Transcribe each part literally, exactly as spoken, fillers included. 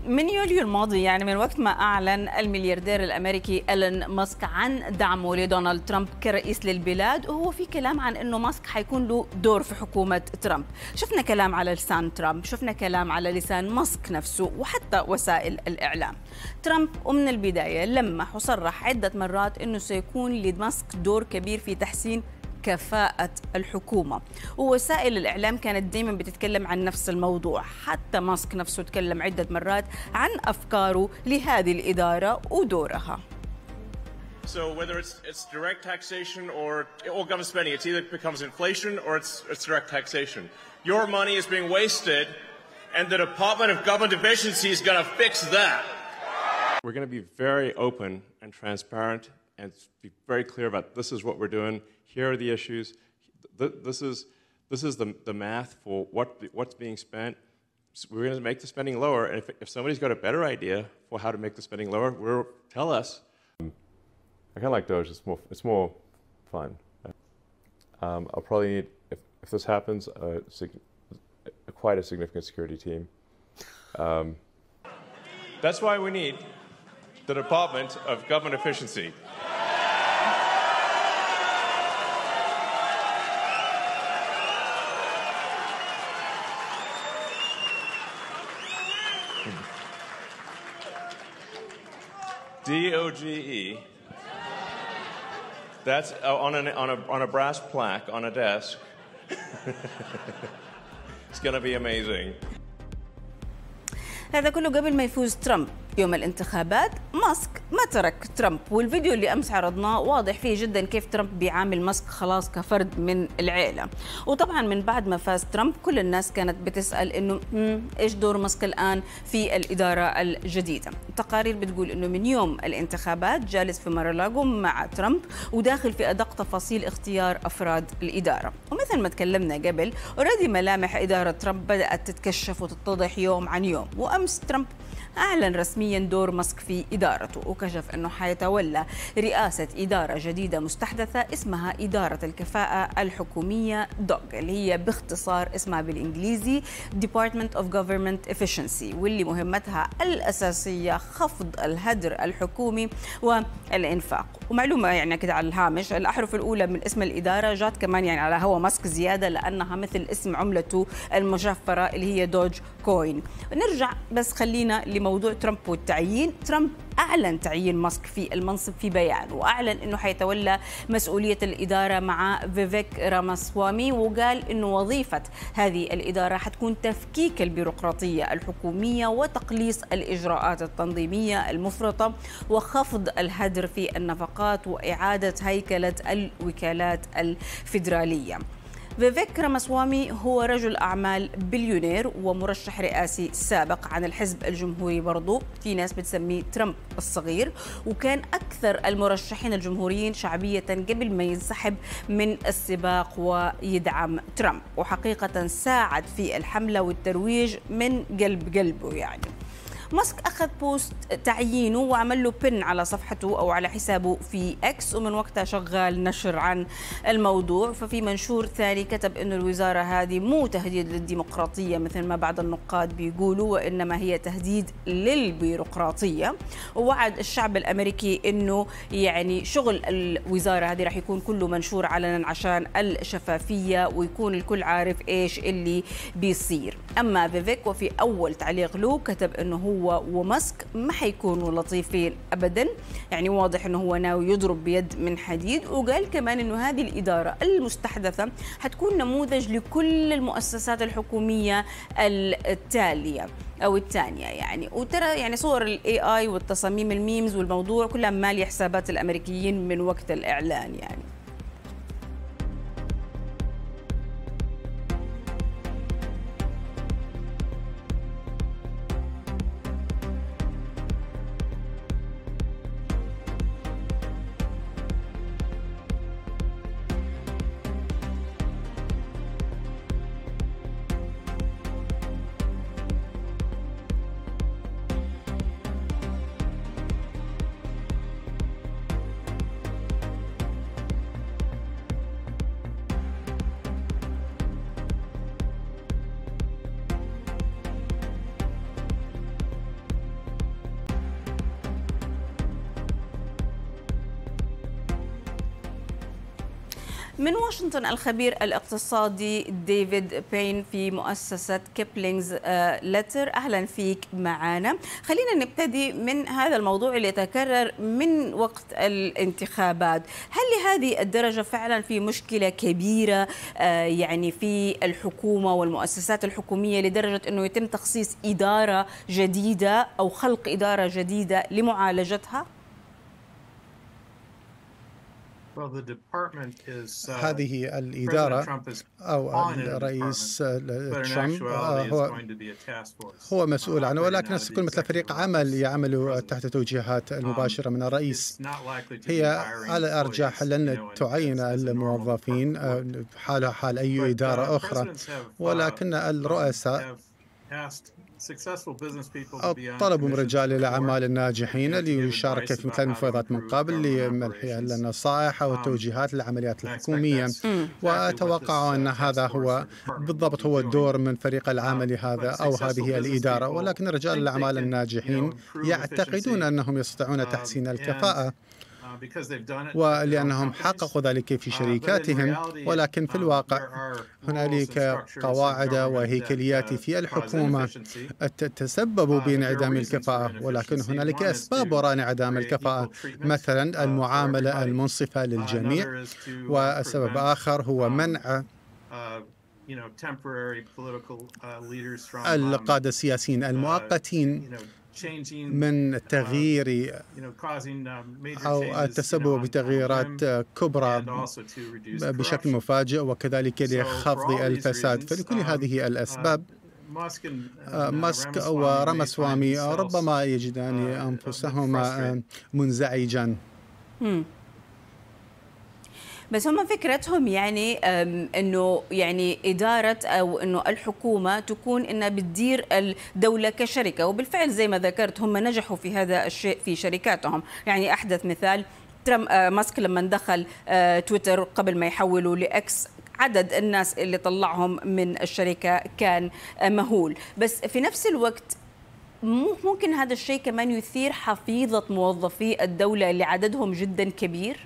من يوليو الماضي، يعني من وقت ما أعلن الملياردير الأمريكي إيلون ماسك عن دعمه لدونالد ترامب كرئيس للبلاد، وهو في كلام عن أنه ماسك حيكون له دور في حكومة ترامب. شفنا كلام على لسان ترامب، شفنا كلام على لسان ماسك نفسه، وحتى وسائل الإعلام. ترامب ومن البداية لمح وصرح عدة مرات أنه سيكون لماسك دور كبير في تحسين كفاءة الحكومة، ووسائل الإعلام كانت دائما بتتكلم عن نفس الموضوع. حتى ماسك نفسه تكلم عدة مرات عن أفكاره لهذه الإدارة ودورها. So whether it's it's direct taxation or all government spending, it either becomes inflation or it's it's direct taxation. Your money is being wasted, and the Department of Government Efficiency is going to fix that. We're going to be very open and transparent and be very clear about this is what we're doing. Here are the issues. This is this is the the math for what what's being spent. So we're going to make the spending lower, and if if somebody's got a better idea for how to make the spending lower, we'll tell us. I kind of like Doge. It's more it's more fun. Um, I'll probably need if if this happens a, a quite a significant security team. Um, That's why we need the Department of Government Efficiency. D O G E. That's on a, on a, on a brass plaque on a desk. It's going to be amazing. هذا كله قبل ما يفوز ترامب يوم الانتخابات. ماسك ما ترك ترامب، والفيديو اللي أمس عرضناه واضح فيه جدا كيف ترامب بيعامل ماسك خلاص كفرد من العائلة. وطبعا من بعد ما فاز ترامب كل الناس كانت بتسأل إنه إيش دور ماسك الآن في الإدارة الجديدة. التقارير بتقول إنه من يوم الانتخابات جالس في مارالاغو مع ترامب وداخل في أدق تفاصيل اختيار أفراد الإدارة. ومثل ما تكلمنا قبل، أوريدي ملامح إدارة ترامب بدأت تتكشف وتتضح يوم عن يوم. وأمس ترامب أعلن رسميا دور ماسك في إدارته، وكشف أنه حيتولى رئاسة إدارة جديدة مستحدثة اسمها إدارة الكفاءة الحكومية دوغ، اللي هي باختصار اسمها بالإنجليزي Department of Government Efficiency، واللي مهمتها الأساسية خفض الهدر الحكومي والإنفاق. ومعلومة يعني كده على الهامش، الأحرف الأولى من اسم الإدارة جات كمان يعني على هوا ماسك زيادة، لأنها مثل اسم عملته المشفرة اللي هي دوج كوين. نرجع بس خلينا لموضوع ترامب والتعيين. ترامب أعلن تعيين ماسك في المنصب في بيان، وأعلن أنه حيتولى مسؤولية الإدارة مع فيفيك راماسوامي، وقال أنه وظيفة هذه الإدارة حتكون تفكيك البيروقراطية الحكومية وتقليص الإجراءات التنظيمية المفرطة وخفض الهدر في النفقات وإعادة هيكلة الوكالات الفيدرالية. فيفيك راماسوامي هو رجل أعمال بليونير ومرشح رئاسي سابق عن الحزب الجمهوري، برضو في ناس بتسميه ترامب الصغير، وكان أكثر المرشحين الجمهوريين شعبية قبل ما ينسحب من السباق ويدعم ترامب، وحقيقة ساعد في الحملة والترويج من قلب قلبه. يعني ماسك أخذ بوست تعيينه وعمل له بن على صفحته أو على حسابه في إكس، ومن وقتها شغال نشر عن الموضوع. ففي منشور ثاني كتب إنه الوزارة هذه مو تهديد للديمقراطية مثل ما بعض النقاد بيقولوا، وإنما هي تهديد للبيروقراطية. ووعد الشعب الأمريكي إنه يعني شغل الوزارة هذه راح يكون كله منشور علنا عشان الشفافية ويكون الكل عارف إيش اللي بيصير. أما فيفيك وفي أول تعليق له كتب إنه هو هو وماسك ما حيكونوا لطيفين أبدا، يعني واضح أنه هو ناوي يضرب بيد من حديد. وقال كمان أنه هذه الإدارة المستحدثة حتكون نموذج لكل المؤسسات الحكومية التالية أو الثانية يعني. وترى يعني صور الاي اي والتصاميم الميمز والموضوع كلها مالية حسابات الأمريكيين من وقت الإعلان يعني. من واشنطن الخبير الاقتصادي ديفيد بين في مؤسسة كيبلينجز لتر، أهلا فيك معنا. خلينا نبتدي من هذا الموضوع اللي يتكرر من وقت الانتخابات. هل لهذه الدرجة فعلا في مشكلة كبيرة يعني في الحكومة والمؤسسات الحكومية لدرجة أنه يتم تخصيص إدارة جديدة أو خلق إدارة جديدة لمعالجتها؟ هذه الإدارة أو الرئيس ترامب هو هو مسؤول عنه، ولكن ستكون مثل فريق عمل يعمل تحت توجيهات المباشرة من الرئيس. هي على الأرجح لن تعين الموظفين حالها حال أي إدارة أخرى، ولكن الرؤساء طلبوا من رجال الأعمال الناجحين ليشارك في مثل المفاوضات من قبل لمنح النصائح والتوجيهات للعمليات الحكومية، وأتوقع أن هذا هو بالضبط هو الدور من فريق العمل هذا أو هذه الإدارة. ولكن رجال الأعمال الناجحين يعتقدون أنهم يستطيعون تحسين الكفاءة ولأنهم حققوا ذلك في شركاتهم، ولكن في الواقع هنالك قواعد وهيكليات في الحكومة تسبب بانعدام الكفاءة، ولكن هنالك أسباب وراء انعدام الكفاءة، مثلا المعاملة المنصفة للجميع، والسبب آخر هو منع القادة السياسيين المؤقتين من تغيير أو التسبب بتغييرات كبرى بشكل مفاجئ، وكذلك لخفض الفساد. فلكل هذه الأسباب ماسك وراماسوامي ربما يجدان أنفسهما منزعجا. بس هم فكرتهم يعني انه يعني اداره او انه الحكومه تكون انها بتدير الدوله كشركه، وبالفعل زي ما ذكرت هم نجحوا في هذا الشيء في شركاتهم. يعني احدث مثال ترامب ماسك لما دخل تويتر قبل ما يحولوا لاكس، عدد الناس اللي طلعهم من الشركه كان مهول. بس في نفس الوقت ممكن هذا الشيء كمان يثير حفيظه موظفي الدوله اللي عددهم جدا كبير.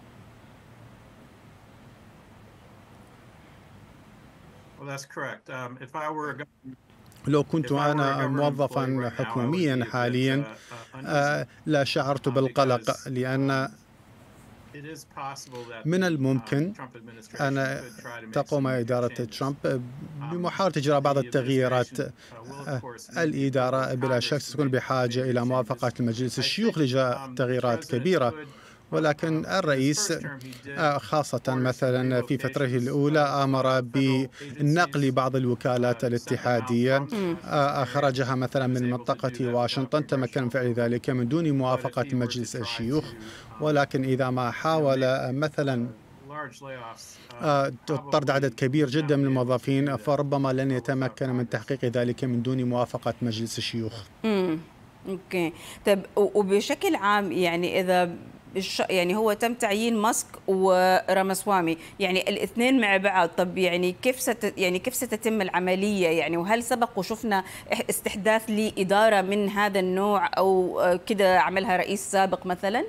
لو كنت أنا موظفا حكوميا حاليا لا شعرت بالقلق، لأن من الممكن أن تقوم إدارة ترامب بمحاولة إجراء بعض التغييرات. الإدارة بلا شك ستكون بحاجة إلى موافقة مجلس الشيوخ لإجراء تغييرات كبيرة، ولكن الرئيس خاصة مثلا في فترته الأولى أمر بنقل بعض الوكالات الاتحادية، أخرجها مثلا من منطقة واشنطن، تمكن من فعل ذلك من دون موافقة مجلس الشيوخ. ولكن إذا ما حاول مثلا طرد عدد كبير جدا من الموظفين فربما لن يتمكن من تحقيق ذلك من دون موافقة مجلس الشيوخ. امم اوكي. طيب وبشكل عام يعني إذا يعني هو تم تعيين ماسك وراماسوامي، يعني الاثنين مع بعض، طب يعني كيف ست يعني كيف ستتم العملية يعني؟ وهل سبق وشفنا استحداث لإدارة من هذا النوع أو كده عملها رئيس سابق مثلا؟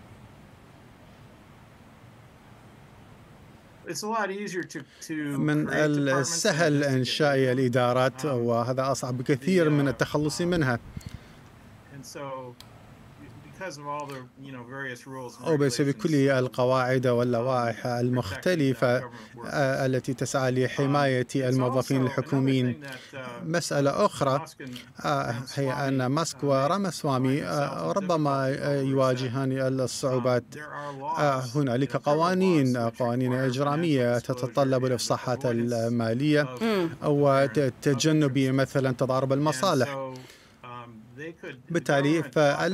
من السهل إنشاء الإدارات وهذا أصعب بكثير من التخلص منها. وبسبب كل القواعد واللوائح المختلفة التي تسعى لحماية الموظفين الحكوميين. مسألة أخرى هي أن ماسك وراماسوامي ربما يواجهان الصعوبات. هنالك قوانين قوانين إجرامية تتطلب الإفصاحات المالية وتجنب مثلا تضارب المصالح. بالتالي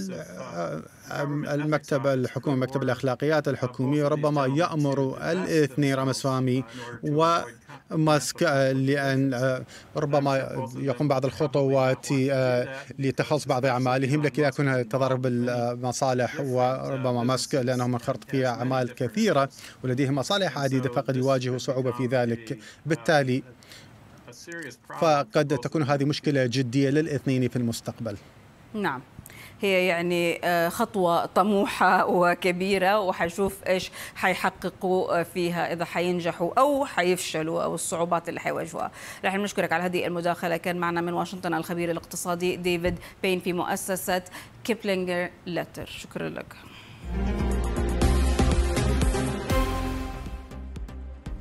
فالمكتب الحكومي مكتب الأخلاقيات الحكومية ربما يأمر الاثنين راماسوامي وماسك لأن ربما يقوم بعض الخطوات لتخلص بعض أعمالهم لكي لا يكون تضارب المصالح، وربما ماسك لأنه منخرط في أعمال كثيرة ولديه مصالح عديدة فقد يواجه صعوبة في ذلك. بالتالي فقد تكون هذه مشكلة جدية للاثنين في المستقبل. نعم. هي يعني خطوة طموحة وكبيرة، وحنشوف إيش حيحققوا فيها، إذا حينجحوا أو حيفشلوا أو الصعوبات اللي حيواجهوها. رح نشكرك على هذه المداخلة. كان معنا من واشنطن الخبير الاقتصادي ديفيد بين في مؤسسة كيبلينجر ليتر. شكرا لك.